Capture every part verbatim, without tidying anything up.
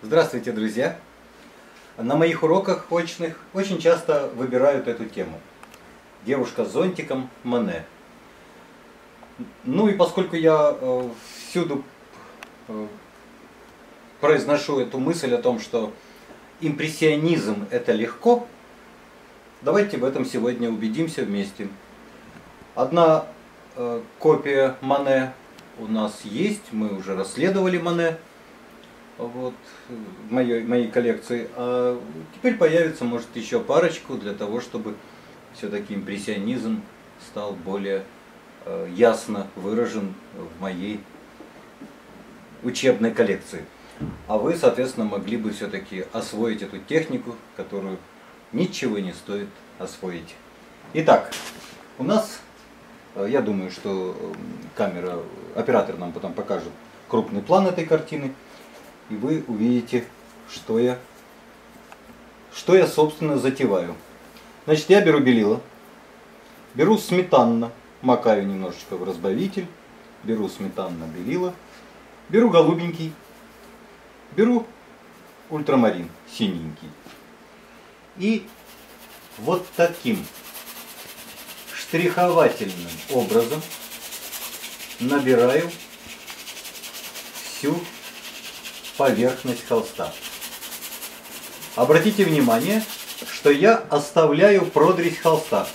Здравствуйте, друзья! На моих уроках очных очень часто выбирают эту тему. Девушка с зонтиком Моне. Ну и поскольку я э, всюду э, произношу эту мысль о том, что импрессионизм это легко, давайте в этом сегодня убедимся вместе. Одна э, копия Моне у нас есть, мы уже расследовали Моне. Вот, в моей, моей коллекции. А теперь появится, может, еще парочку для того, чтобы все-таки импрессионизм стал более э, ясно выражен в моей учебной коллекции. А вы, соответственно, могли бы все-таки освоить эту технику, которую ничего не стоит освоить. Итак, у нас, я думаю, что камера, оператор нам потом покажет крупный план этой картины. И вы увидите, что я, что я, собственно, затеваю. Значит, я беру белила, беру сметанно, макаю немножечко в разбавитель, беру сметанно-белила, беру голубенький, беру ультрамарин, синенький. И вот таким штриховательным образом набираю всю поверхность холста. Обратите внимание, что я оставляю продресь холста.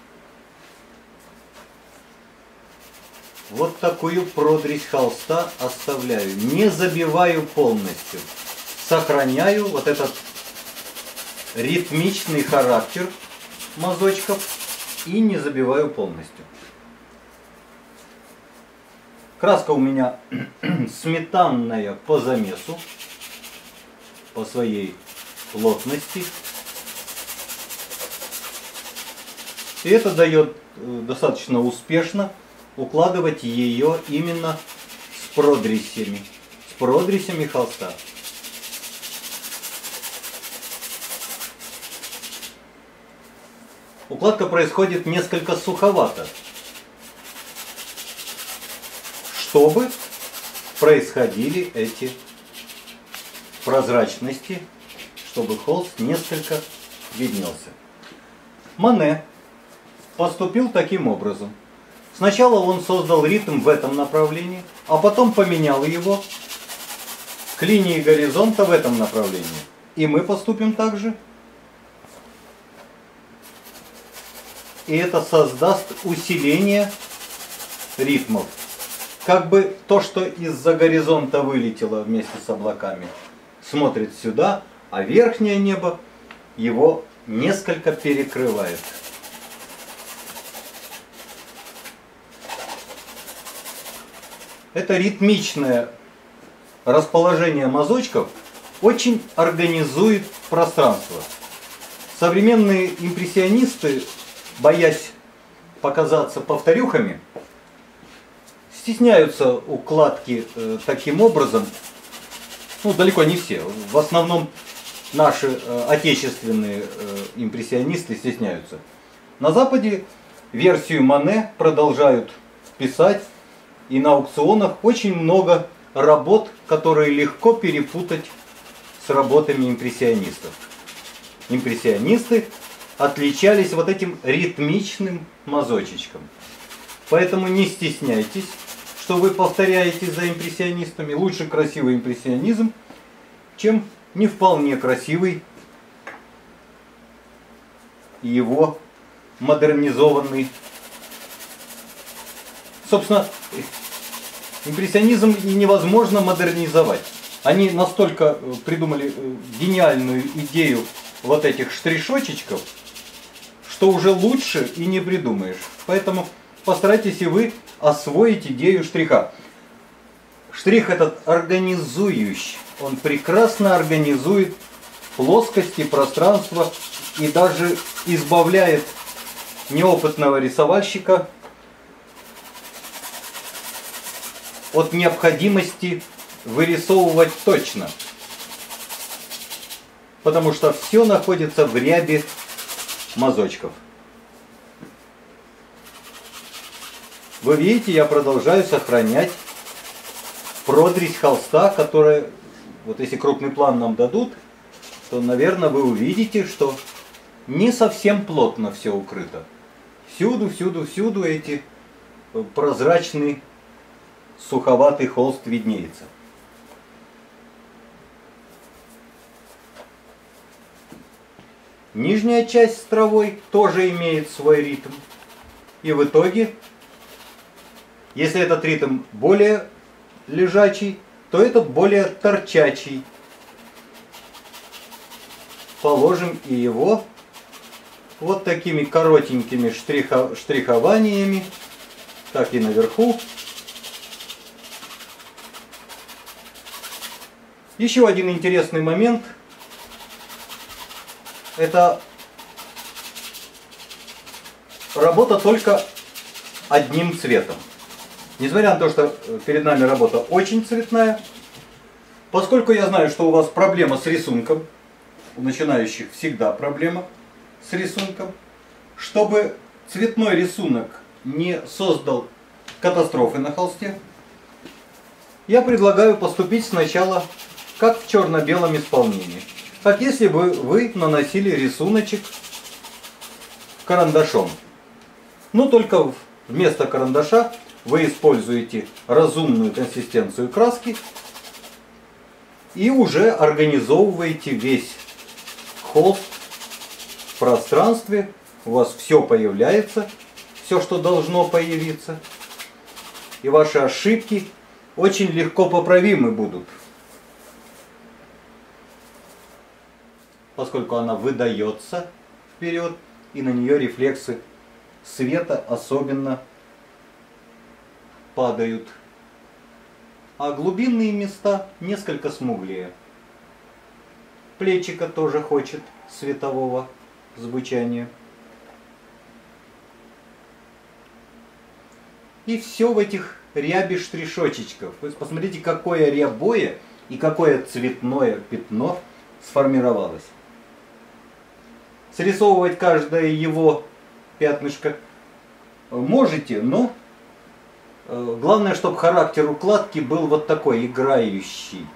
Вот такую продресь холста оставляю. Не забиваю полностью. Сохраняю вот этот ритмичный характер мазочков и не забиваю полностью. Краска у меня сметанная по замесу, по своей плотности. И это дает достаточно успешно укладывать ее именно с продресями, с продресями холста. Укладка происходит несколько суховато, чтобы происходили эти прозрачности, чтобы холст несколько виднелся. Моне поступил таким образом. Сначала он создал ритм в этом направлении, а потом поменял его к линии горизонта в этом направлении. И мы поступим так же. И это создаст усиление ритмов. Как бы то, что из-за горизонта вылетело вместе с облаками, смотрит сюда, а верхнее небо его несколько перекрывает. Это ритмичное расположение мазочков очень организует пространство. Современные импрессионисты, боясь показаться повторюхами, стесняются укладки э, таким образом, ну далеко не все, в основном наши э, отечественные э, импрессионисты стесняются. На Западе версию Моне продолжают писать, и на аукционах очень много работ, которые легко перепутать с работами импрессионистов. Импрессионисты отличались вот этим ритмичным мазочечком. Поэтому не стесняйтесь, что вы повторяете за импрессионистами. Лучше красивый импрессионизм, чем не вполне красивый его модернизованный. Собственно, импрессионизм и невозможно модернизовать. Они настолько придумали гениальную идею вот этих штришочечков, что уже лучше и не придумаешь. Поэтому постарайтесь и вы освоить идею штриха. Штрих этот организующий. Он прекрасно организует плоскости, пространство и даже избавляет неопытного рисовальщика от необходимости вырисовывать точно. Потому что все находится в рябе мазочков. Вы видите, я продолжаю сохранять продресь холста, которая вот если крупный план нам дадут, то, наверное, вы увидите, что не совсем плотно все укрыто. Всюду, всюду, всюду эти прозрачный суховатый холст виднеется. Нижняя часть с травой тоже имеет свой ритм. И в итоге, если этот ритм более лежачий, то этот более торчачий. Положим и его вот такими коротенькими штриха, штрихованиями, так и наверху. Еще один интересный момент. Это работа только одним цветом. Несмотря на то, что перед нами работа очень цветная, поскольку я знаю, что у вас проблема с рисунком, у начинающих всегда проблема с рисунком, чтобы цветной рисунок не создал катастрофы на холсте, я предлагаю поступить сначала как в черно-белом исполнении. Как если бы вы наносили рисуночек карандашом. Но только вместо карандаша вы используете разумную консистенцию краски и уже организовываете весь холст в пространстве. У вас все появляется, все, что должно появиться. И ваши ошибки очень легко поправимы будут. Поскольку она выдается вперед, и на нее рефлексы света особенно падают. А глубинные места несколько смуглее. Плечико тоже хочет светового звучания. И все в этих ряби штришочечков. Вы посмотрите, какое рябое и какое цветное пятно сформировалось. Срисовывать каждое его пятнышко можете, но главное, чтобы характер укладки был вот такой, играющий.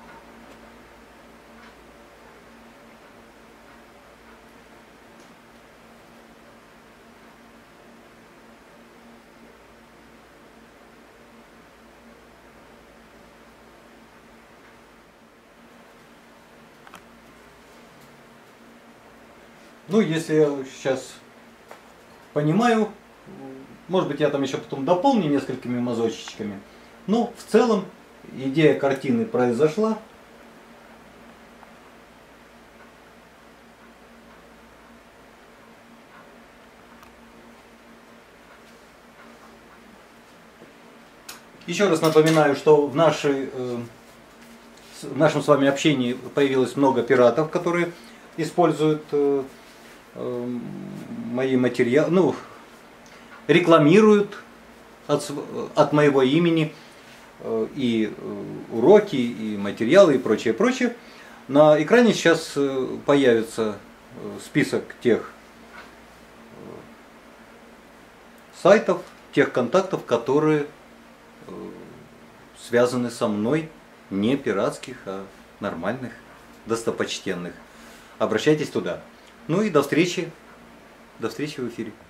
Ну, если я сейчас понимаю, может быть, я там еще потом дополню несколькими мазочечками. Но в целом идея картины произошла. Еще раз напоминаю, что в, нашей, в нашем с вами общении появилось много пиратов, которые используют мои материалы, ну, рекламируют от, от моего имени и уроки, и материалы, и прочее, прочее. На экране сейчас появится список тех сайтов, тех контактов, которые связаны со мной, не пиратских, а нормальных, достопочтенных. Обращайтесь туда. Ну и до встречи, до встречи в эфире.